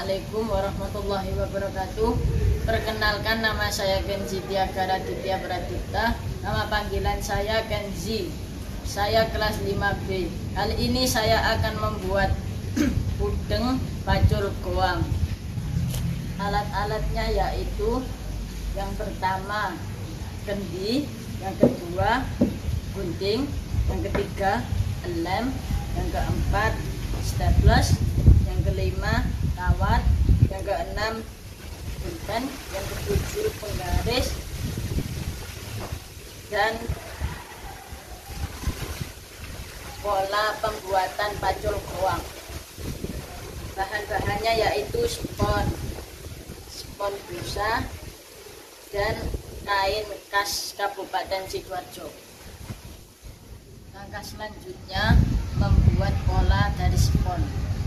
Assalamualaikum warahmatullahi wabarakatuh. Perkenalkan, nama saya Kenzi Tiagara Ditya Pradipta. Nama panggilan saya Kenzi. Saya kelas 5B. Kali ini saya akan membuat udeng pacul goang. Alat-alatnya yaitu yang pertama kendi, yang kedua gunting, yang ketiga lem, yang keempat staples, yang kelima kawat, yang keenam pulpen, yang ketujuh penggaris, dan pola pembuatan pacul goang. Bahan-bahannya yaitu spon busa dan kain khas Kabupaten Sidoarjo. Langkah selanjutnya membuat pola dari spon.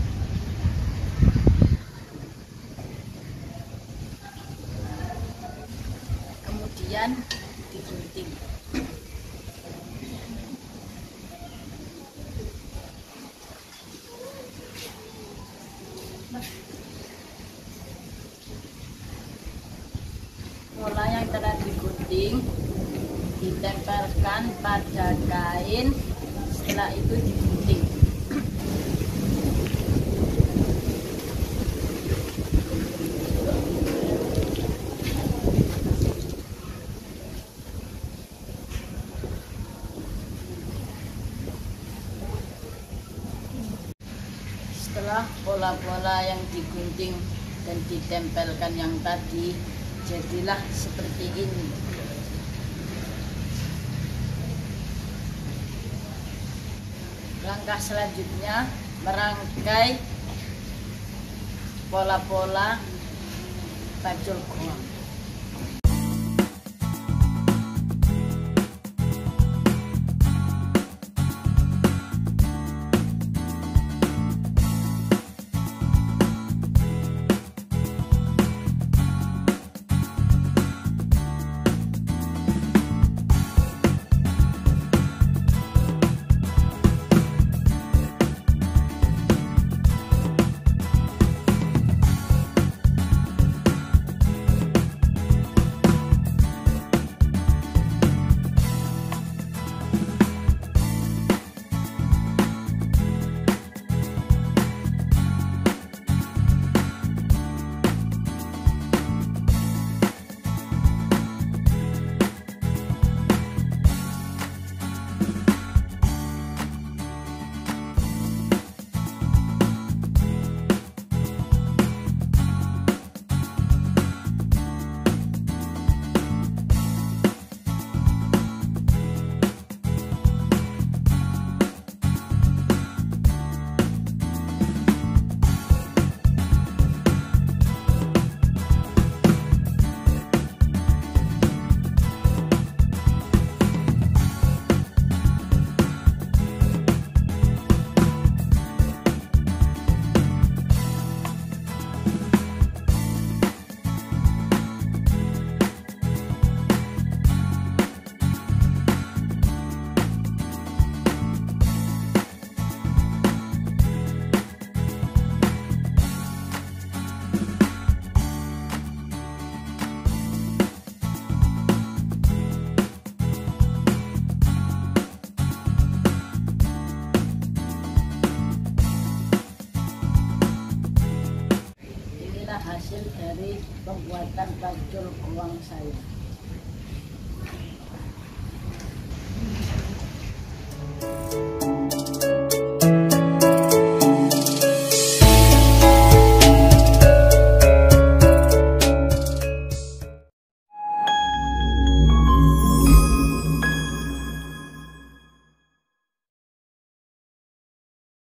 Kemudian digunting. Pola yang telah digunting ditempelkan pada kain, setelah itu digunting. Setelah pola-pola yang digunting dan ditempelkan yang tadi, jadilah seperti ini. Langkah selanjutnya merangkai pola-pola pacul goang. Hasil dari pembuatan pacul goang saya.